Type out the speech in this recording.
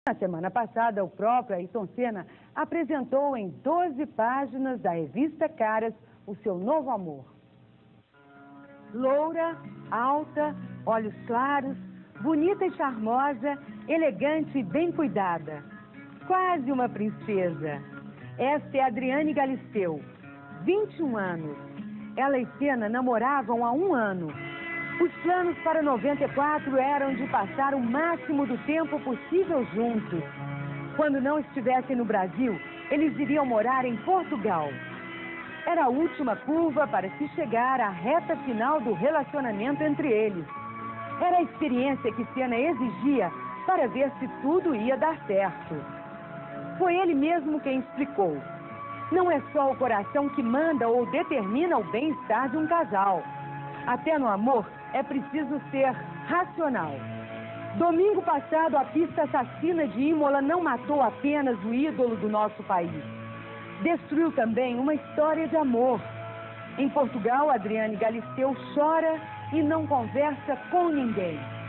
Na semana passada, o próprio Ayrton Senna apresentou em 12 páginas da revista Caras o seu novo amor. Loura, alta, olhos claros, bonita e charmosa, elegante e bem cuidada. Quase uma princesa. Esta é Adriane Galisteu, 21 anos. Ela e Senna namoravam há 1 ano. Os planos para 94 eram de passar o máximo do tempo possível juntos. Quando não estivessem no Brasil, eles iriam morar em Portugal. Era a última curva para se chegar à reta final do relacionamento entre eles. Era a experiência que Senna exigia para ver se tudo ia dar certo. Foi ele mesmo quem explicou. Não é só o coração que manda ou determina o bem-estar de um casal. Até no amor é preciso ser racional. Domingo passado, a pista assassina de Imola não matou apenas o ídolo do nosso país. Destruiu também uma história de amor. Em Portugal, Adriane Galisteu chora e não conversa com ninguém.